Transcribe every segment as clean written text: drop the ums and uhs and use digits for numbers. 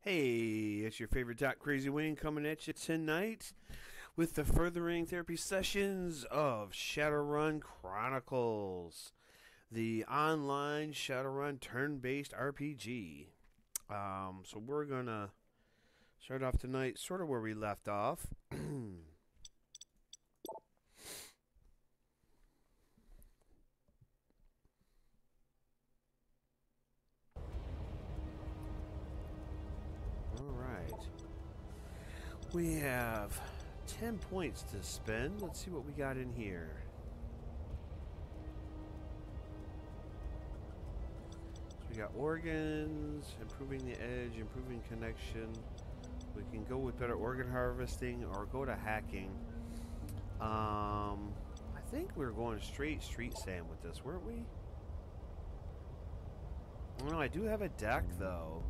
Hey, it's your favorite Doc Crazy Wayne coming at you tonight with the furthering therapy sessions of Shadowrun Chronicles, the online Shadowrun turn-based RPG. So we're gonna start off tonight sort of where we left off. Alright. We have 10 points to spend. Let's see what we got in here. So we got organs, improving the edge, improving connection. We can go with better organ harvesting or go to hacking. I think we were going straight Street Sam with this, weren't we? No, I do have a deck though.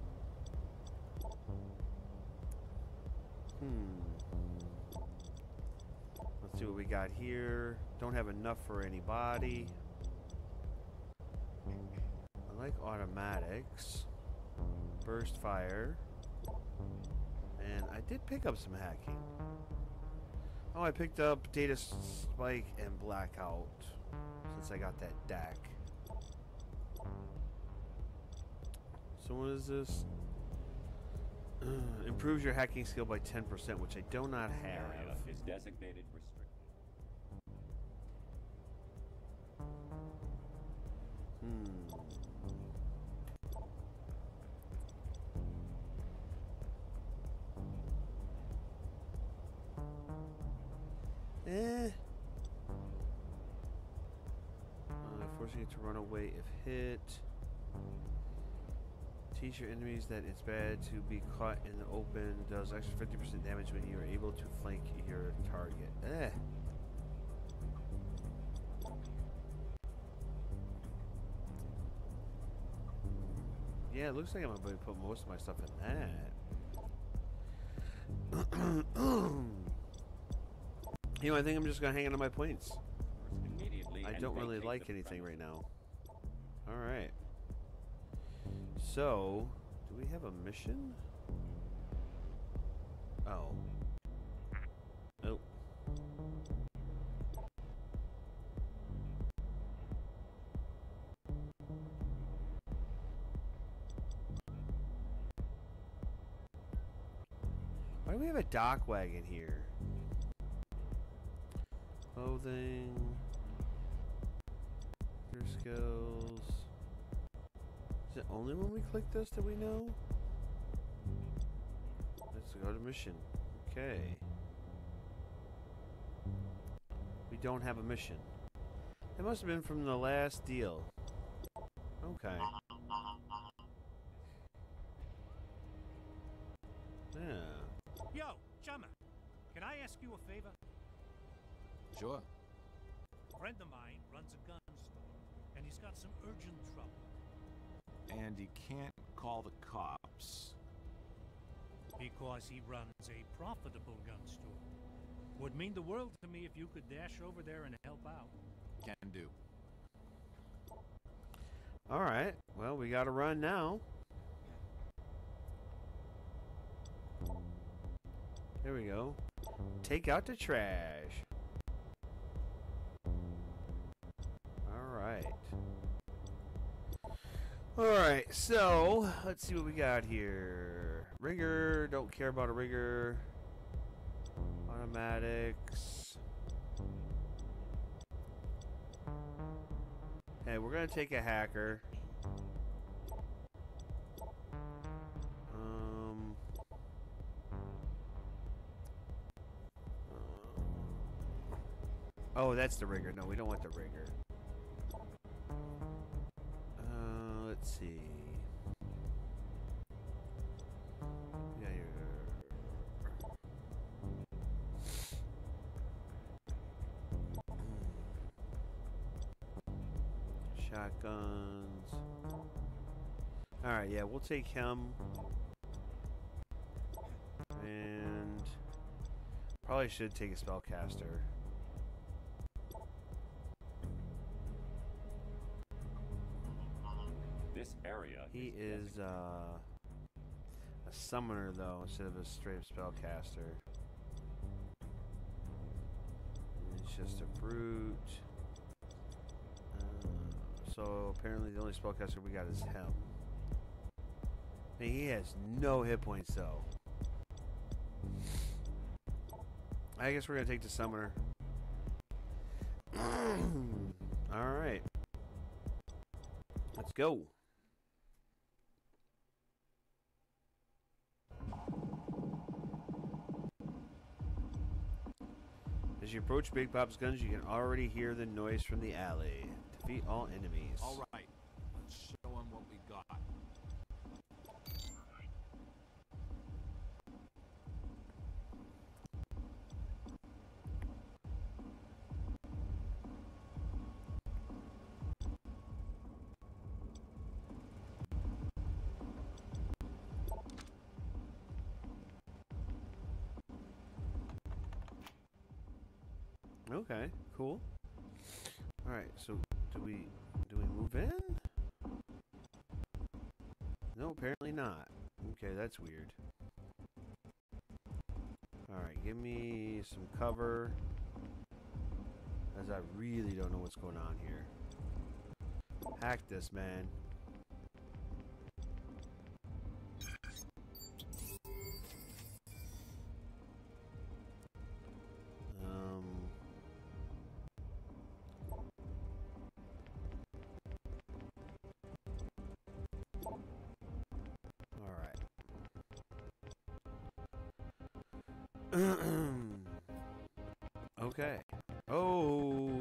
Let's see what we got here. Don't have enough for anybody. I like automatics. Burst fire. And I did pick up some hacking. Oh, I picked up Data Spike and Blackout since I got that deck. So what is this? Improves your hacking skill by 10%, which I do not have. Area is designated restricted. Forcing it to run away if hit. Teach your enemies that it's bad to be caught in the open. Does extra 50% damage when you are able to flank your target. Yeah, it looks like I'm going to put most of my stuff in that. You know, I think I'm just going to hang on to my points. I don't really like anything right now. Alright. So, do we have a mission? Oh. Oh. Why do we have a dock wagon here? Clothing. Your skills. Is it only when we click this that we know? Let's go to mission. Okay. We don't have a mission. It must have been from the last deal. Okay. Yeah. Yo, Chummer, can I ask you a favor? Sure. A friend of mine runs a gun store, and he's got some urgent trouble. And he can't call the cops. Because he runs a profitable gun store. Would mean the world to me if you could dash over there and help out. Can do. Alright. Well, we gotta run now. There we go. Take out the trash. Alright. Alright, so let's see what we got here. Rigger, don't care about a rigger. Automatics. Hey, we're gonna take a hacker. Oh, that's the rigger. No, we don't want the rigger. Let's see. Yeah, shotguns. Alright, yeah, we'll take him. And probably should take a spellcaster. This area He is a a summoner, though, instead of a straight up spellcaster. It's just a brute. So apparently the only spellcaster we got is him. And he has no hit points, though. I guess we're going to take the summoner. Alright. Let's go. As you approach Big Pop's guns, you can already hear the noise from the alley. Defeat all enemies. All right, let's show them what we got. Okay, cool. All right, so do we move in? No, apparently not. Okay, that's weird. All right, give me some cover, as I really don't know what's going on here. Hack this, man. Okay. Oh.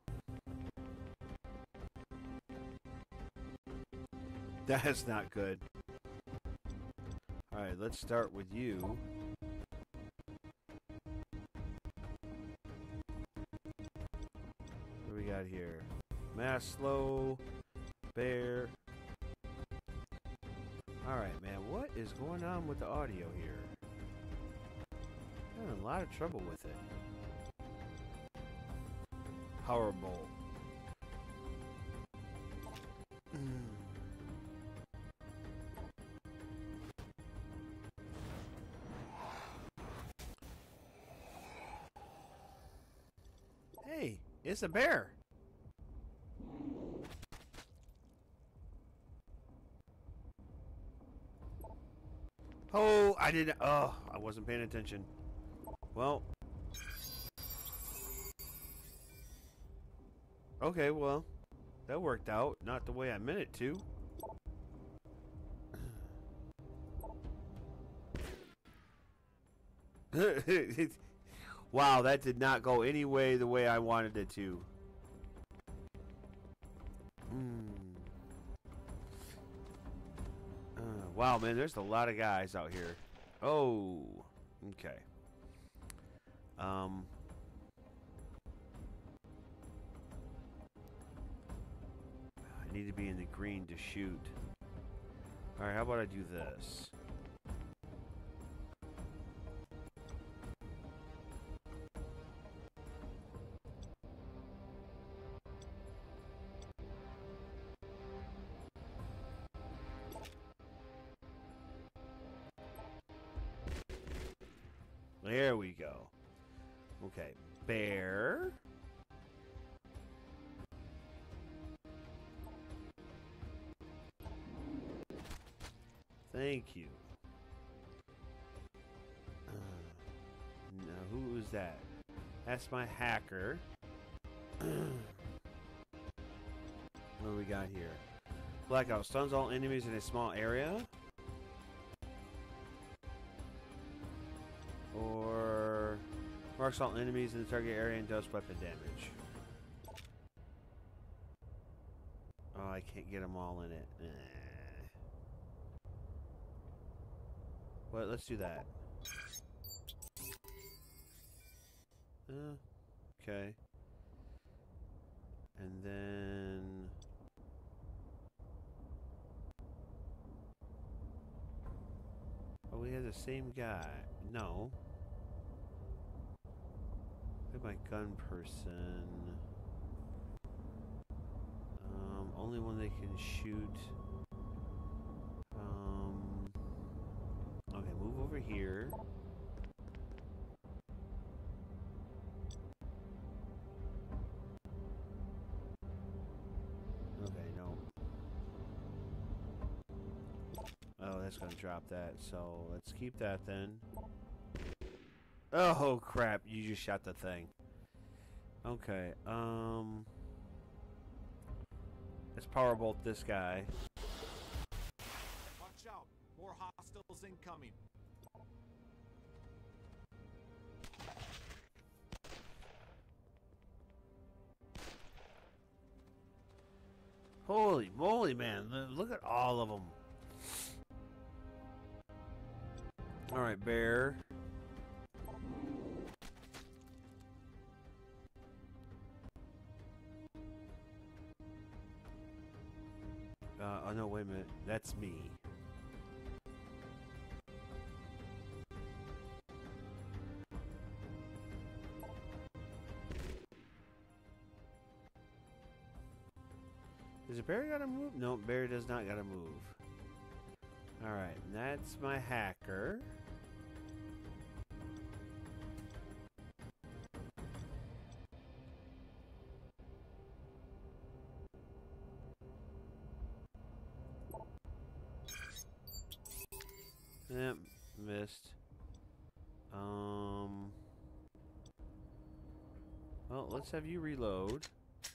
That's not good. Alright, let's start with you. What do we got here? Maslow, Bear. Alright, man, what is going on with the audio here? I'm having a lot of trouble with it. Horrible. Hey, it's a bear. Oh, I didn't. Oh, I wasn't paying attention. Well. Okay, well, that worked out. Not the way I meant it to. Wow, that did not go any way the way I wanted it to. Wow, man, there's a lot of guys out here. Oh, okay. I need to be in the green to shoot. Alright, how about I do this? There we go. Okay, bear. Thank you. Now, who is that? That's my hacker. What do we got here? Blackout stuns all enemies in a small area. Or marks all enemies in the target area and does weapon damage. Oh, I can't get them all in it. Well, let's do that. Okay. And then... Oh, we have the same guy. No. Look at my gun person. Only one they can shoot. here. Okay, no. Oh, that's gonna drop that, so let's keep that then. Oh crap, you just shot the thing. Okay, let's powerbolt this guy. Watch out! More hostiles incoming. Holy moly, man. Look at all of them. Alright, bear. Oh no, wait a minute. That's me. Does the bear gotta move? No, bear does not gotta move. Alright, that's my hacker. Yep, missed. Well, let's have you reload.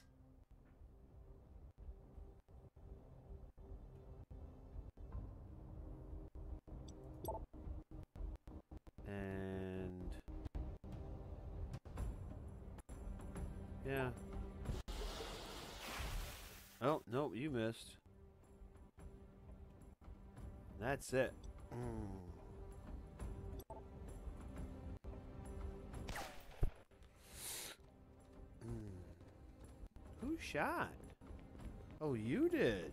And yeah. Oh, no, you missed. That's it. Who shot? Oh, you did.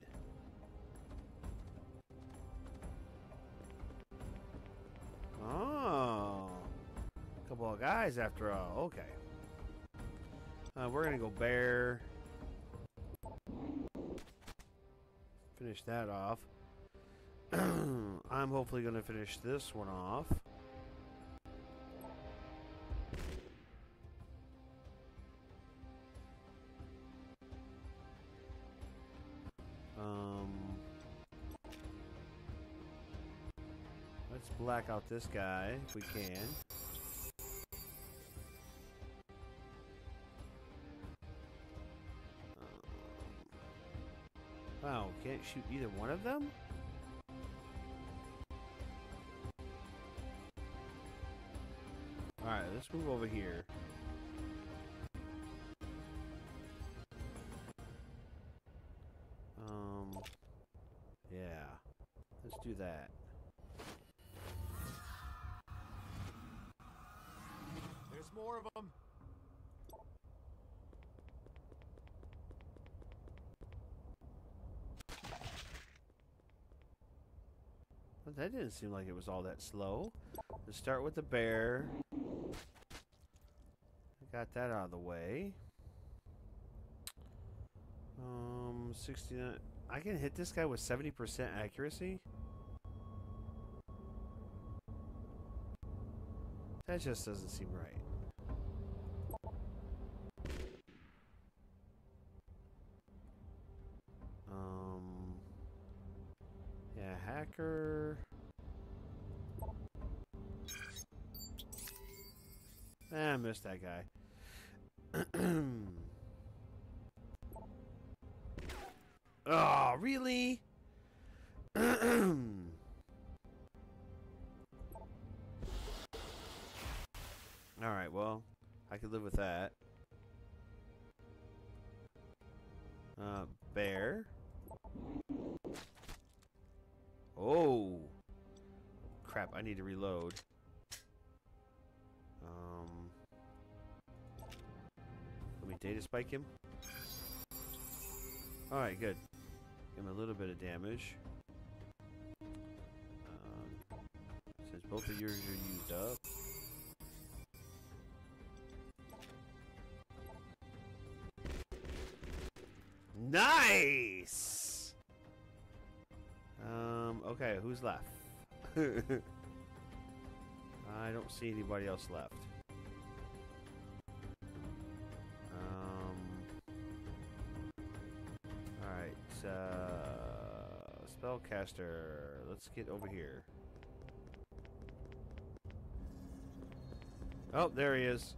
Oh. Couple of guys after all. Okay. We're going to go bear. Finish that off. I'm hopefully going to finish this one off. Let's black out this guy if we can. Wow, can't shoot either one of them? Alright, let's move over here. Yeah. Let's do that. There's more of them. Well, that didn't seem like it was all that slow. Let's start with the bear. Got that out of the way. 69. I can hit this guy with 70% accuracy? That just doesn't seem right. Yeah, hacker. I missed that guy. Oh, really? Alright, well, I could live with that. Bear. Oh. Crap, I need to reload. Let me data spike him. Alright, good. Give him a little bit of damage. Since both of yours are used up. Nice! Okay, who's left? I don't see anybody else left. Alright, spellcaster. Let's get over here. Oh, there he is.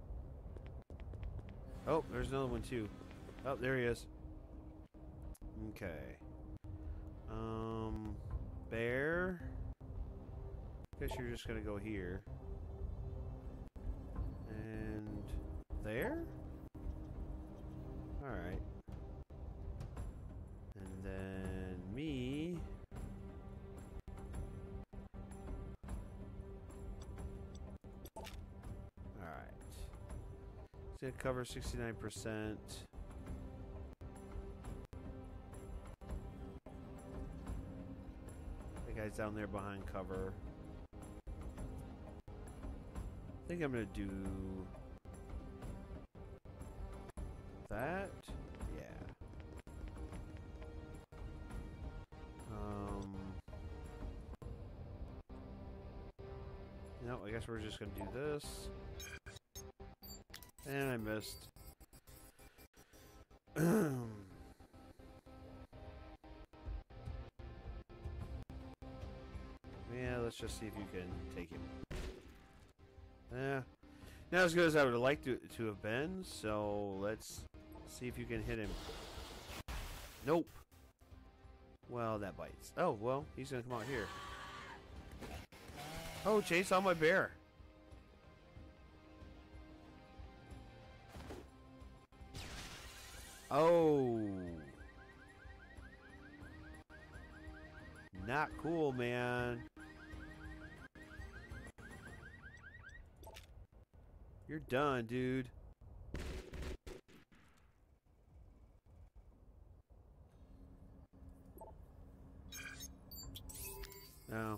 Oh, there's another one too. Oh, there he is. Okay. Bear. Guess you're just gonna go here. And there? Alright. And then me. Alright. It's gonna cover 69%. The guy's down there behind cover. I think I'm gonna do that. Yeah. No, I guess we're just gonna do this. And I missed. Yeah, let's just see if you can take him. Yeah. Not as good as I would like to have been, so let's see if you can hit him. Nope. Well, that bites. Oh, well, he's gonna come out here. Oh, chase on my bear. Oh. Not cool, man. You're done, dude. No.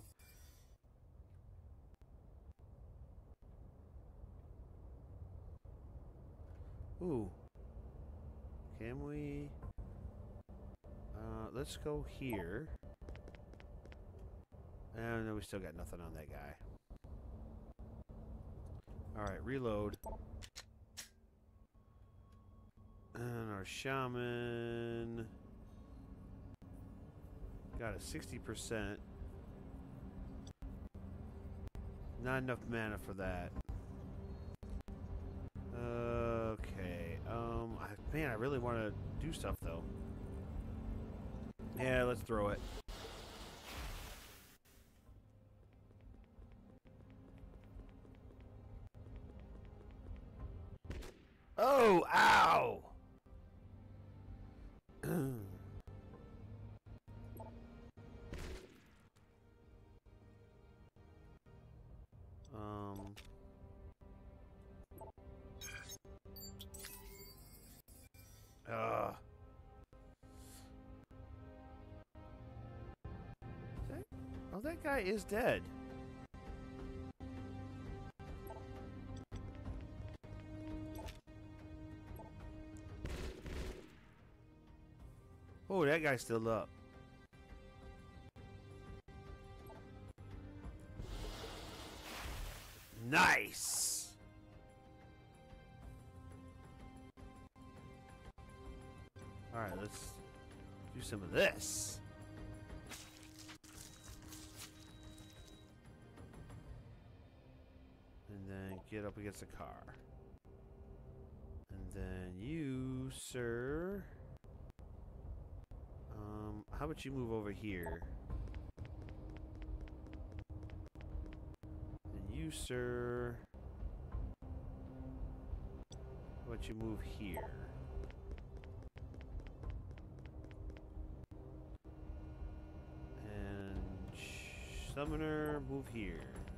Ooh. Can we? Let's go here. And no, we still got nothing on that guy. Alright, reload. And our shaman got a 60%. Not enough mana for that. Okay. Man, I really want to do stuff though. Yeah, let's throw it. Oh, ow! Oh, that guy is dead. Oh, that guy's still up. Nice. All right, let's do some of this. And then get up against the car. And then you, sir. How about you move over here? And you, sir. How about you move here? And summoner, move here.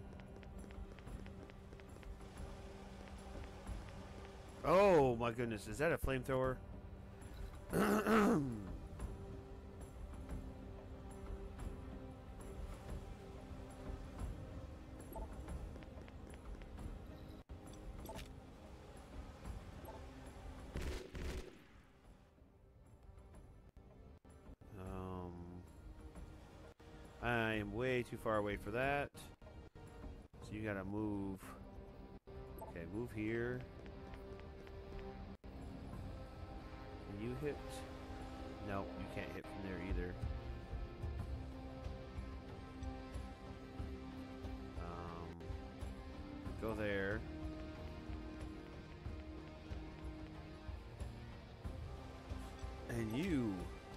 Oh my goodness, is that a flamethrower? I am way too far away for that. So So you gotta move. Okay, move here. Can you hit? No, you can't hit from there either. Go there. And you.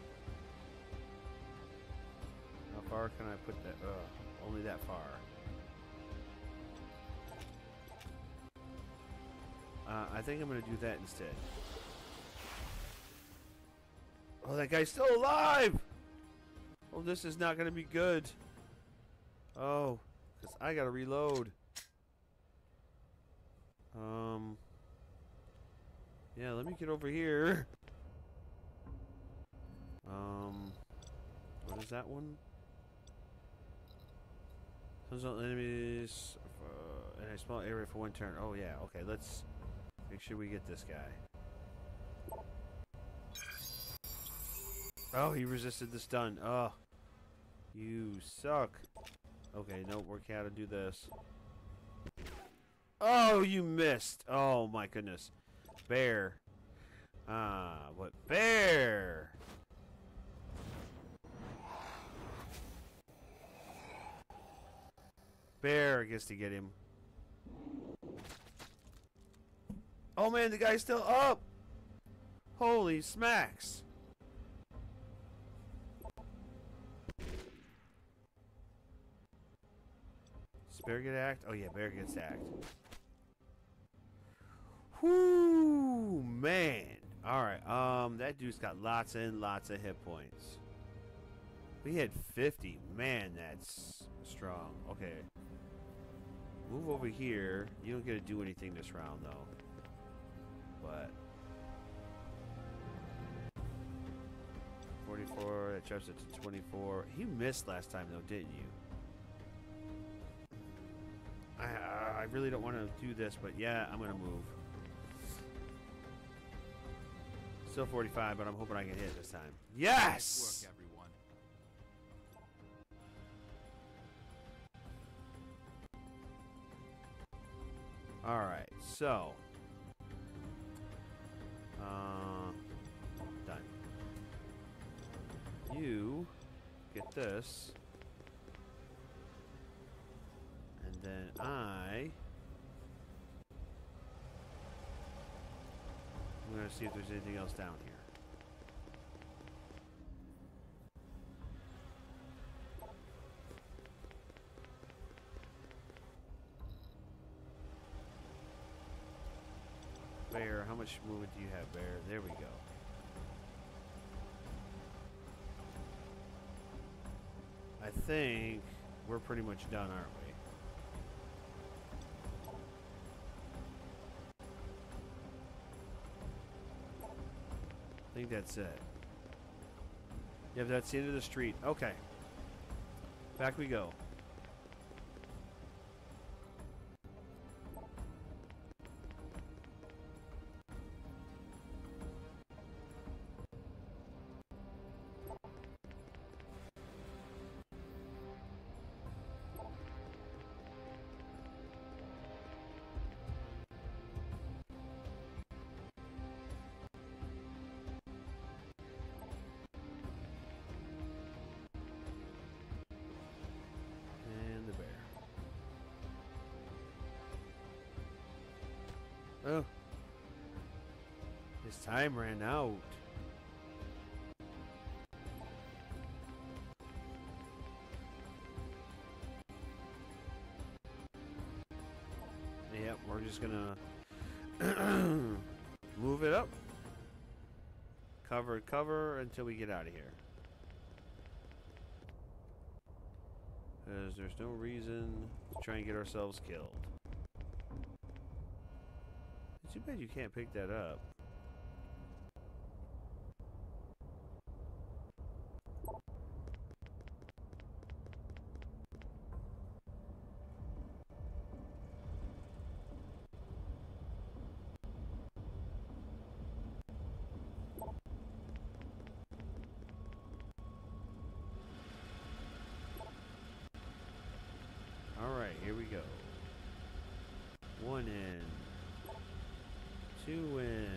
How far can I put that? Only that far. I think I'm going to do that instead. Oh, that guy's still alive! Oh, this is not going to be good. Oh, because I got to reload. Yeah, let me get over here. What is that one? Consult enemies in a small area for one turn. Oh yeah, okay, let's make sure we get this guy. Oh, he resisted the stun. Oh, you suck. Okay, no, we're gotta do this. Oh, you missed. Oh my goodness. Bear. What bear? Bear gets to get him. Oh man, the guy's still up. Holy smacks. Does Bear get act? Oh yeah, Bear gets act. Whoo, man. Alright, that dude's got lots and lots of hit points. We had 50. Man, that's strong. Okay. Move over here. You don't get to do anything this round, though. But 44, that drops it to 24. You missed last time, though, didn't you? I really don't want to do this, but yeah, I'm going to move. Still 45, but I'm hoping I can hit this time. Yes! Nice work, everyone. Alright, so done. You get this. And then I'm gonna see if there's anything else down here. Bear, how much movement do you have, Bear? There we go. I think we're pretty much done, aren't we? I think that's it. Yeah, that's the end of the street. Okay. Back we go. Oh. His time ran out. Yep, we're just gonna move it up. Cover until we get out of here. Because there's no reason to try and get ourselves killed. Too bad you can't pick that up. All right, here we go. 1 in. 2 in.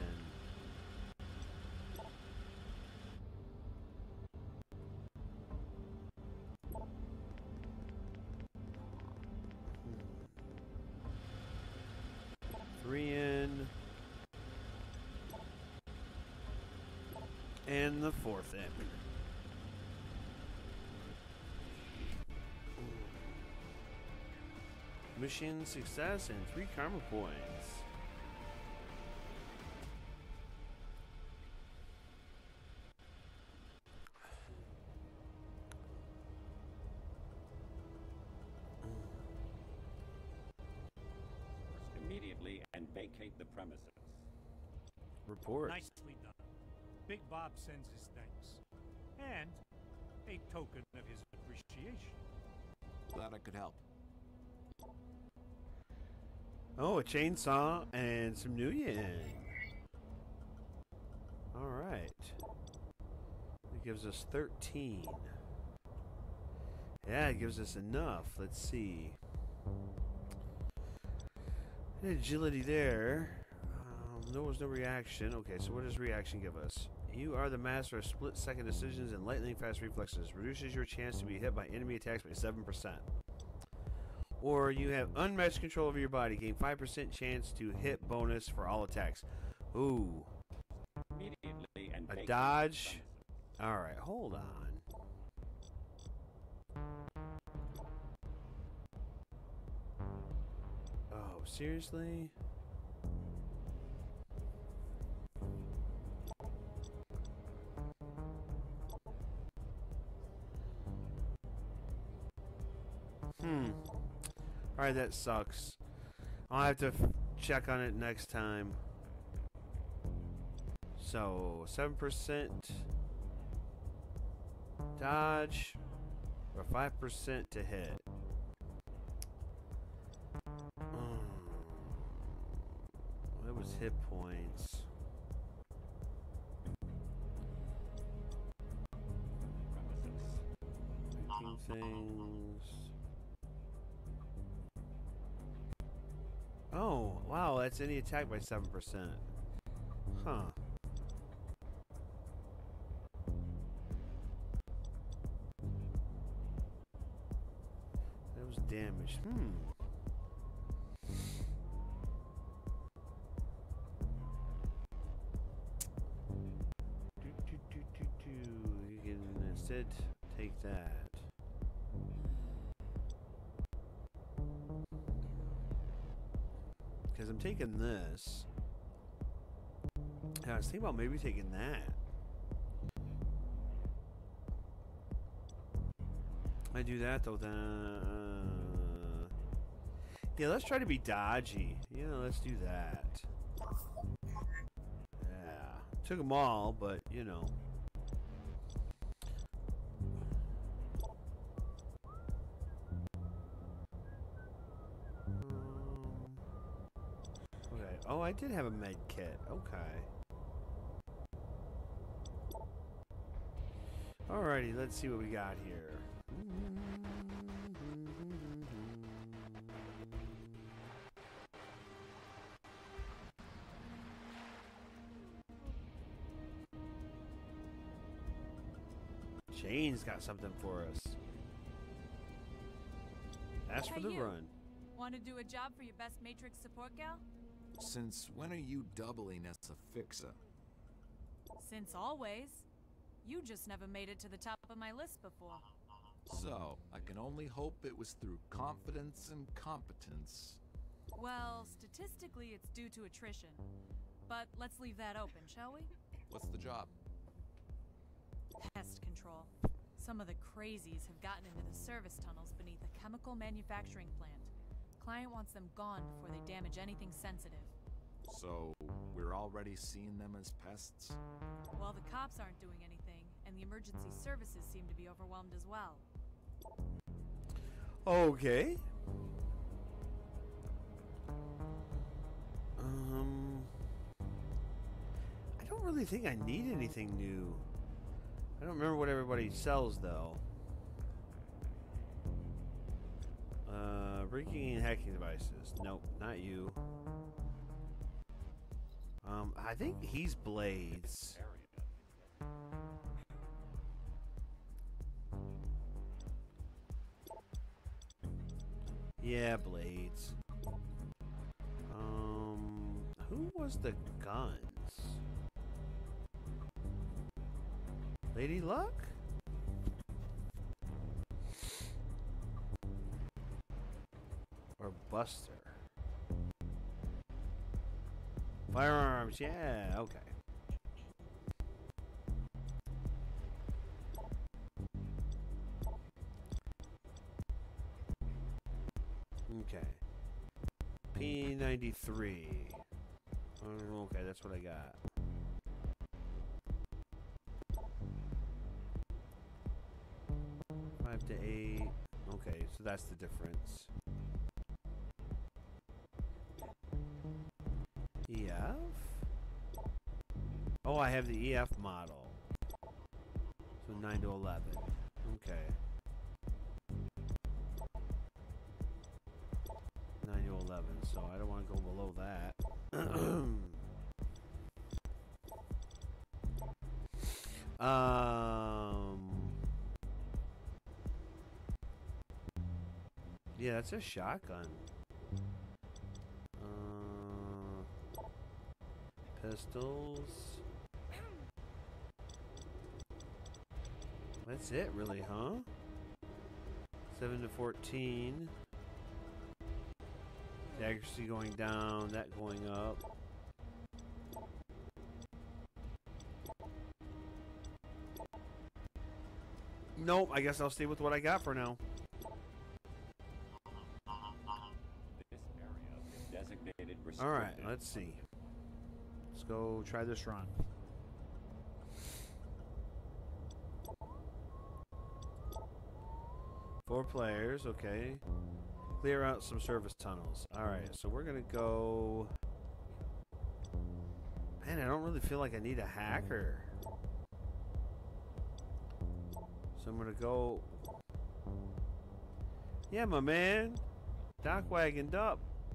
Three in. And the 4th in. Mission success and 3 karma points. Immediately and vacate the premises. Report. Nicely done. Big Bob sends his thanks. And a token of his appreciation. Glad I could help. Oh, a chainsaw and some new yen. Alright. It gives us 13. Yeah, it gives us enough. Let's see. Agility there. There was no reaction. Okay, so what does reaction give us? You are the master of split-second decisions and lightning-fast reflexes. Reduces your chance to be hit by enemy attacks by 7%. Or you have unmatched control over your body. Gain 5% chance to hit bonus for all attacks. Ooh. Immediately and A vacate dodge. the Alright, hold on. Oh, seriously? Alright, that sucks. I'll have to check on it next time. So, 7% dodge or 5% to hit. That was hit points. premises. Things. Oh, wow, that's any attack by 7%. Huh. That was damage. You can instead take that. Because I'm taking this. I was thinking about maybe taking that. I do that though, then. Yeah, let's try to be dodgy. Yeah, let's do that. Yeah. Took them all, but, you know. Okay. Oh, I did have a med kit. Okay. Alrighty, let's see what we got here. Jane's got something for us. Ask for Hey, the you. run. Want to do a job for your best Matrix support gal? Since when are you doubling as a fixer? Since always. You just never made it to the top of my list before. So, I can only hope it was through confidence and competence. Well, statistically it's due to attrition. But let's leave that open, shall we? What's the job? Pest control. Some of the crazies have gotten into the service tunnels beneath a chemical manufacturing plant. Client wants them gone before they damage anything sensitive. So, we're already seeing them as pests? Well, the cops aren't doing anything, and the emergency services seem to be overwhelmed as well. Okay. I don't really think I need anything new. I don't remember what everybody sells though. breaking and hacking devices. Nope, not you. I think he's Blades. Yeah, Blades. Who was the guns? Lady Luck? Or Buster? Firearms, yeah, okay. Okay. P93. Okay, that's what I got. Five to 8. Okay, so that's the difference. EF? Oh, I have the EF model. So 9 to 11. Okay. 9 to 11, so I don't want to go below that. Yeah, that's a shotgun. Pistols. That's it, really, huh? 7 to 14. The accuracy going down, that going up. Nope, I guess I'll stay with what I got for now. This area is designated restricted. All right, let's see. Let's go try this run. Four players, okay. Clear out some service tunnels. All right, so we're gonna go. Man, I don't really feel like I need a hacker. So I'm gonna go. Yeah, my man. Doc wagoned up.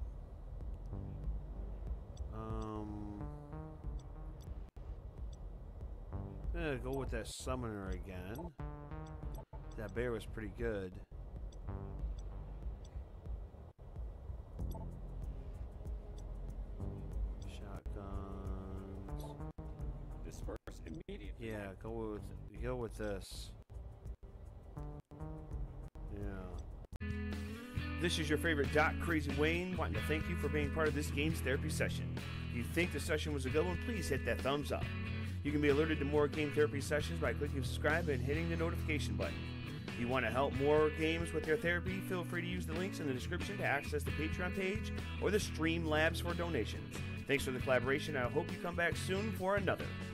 I'm gonna go with that summoner again. That bear was pretty good. Shotguns. Disperse immediately. Yeah, go with this. Yeah. This is your favorite Doc Crazy Wayne, wanting to thank you for being part of this games therapy session. If you think the session was a good one, please hit that thumbs up. You can be alerted to more game therapy sessions by clicking subscribe and hitting the notification button. If you want to help more games with your therapy, feel free to use the links in the description to access the Patreon page or the Streamlabs for donations. Thanks for the collaboration. I hope you come back soon for another.